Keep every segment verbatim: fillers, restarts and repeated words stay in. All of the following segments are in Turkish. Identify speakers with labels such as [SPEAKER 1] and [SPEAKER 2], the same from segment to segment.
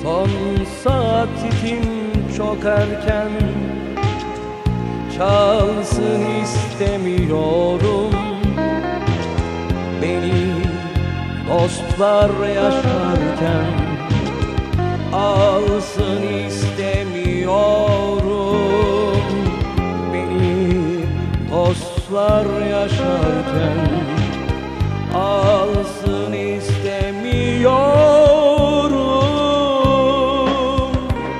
[SPEAKER 1] Son saatim çok erken, çalsın istemiyorum. Beni dostlar yaşarken alsın istemiyorum. Beni dostlar yaşarken alsın istemiyorum.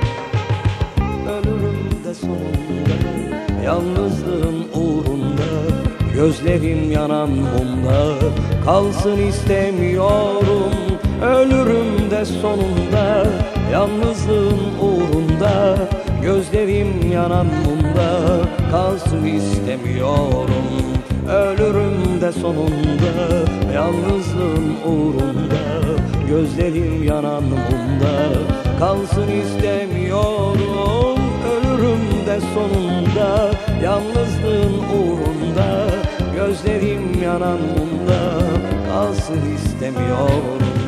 [SPEAKER 1] Ölürüm de sonunda, yalnızlığın uğrunda, gözlerim yanan mumda kalsın istemiyorum. Ölürüm de sonunda, yalnızlığın uğrunda, gözlerim yanan mumda kalsın istemiyorum. Ölürüm de sonunda, yalnızlığın uğrunda, gözlerim yanan mumda kalsın istemiyorum. Ölürüm de sonunda, yalnızlığın uğrunda, gözlerim yanan mumda kalsın istemiyorum.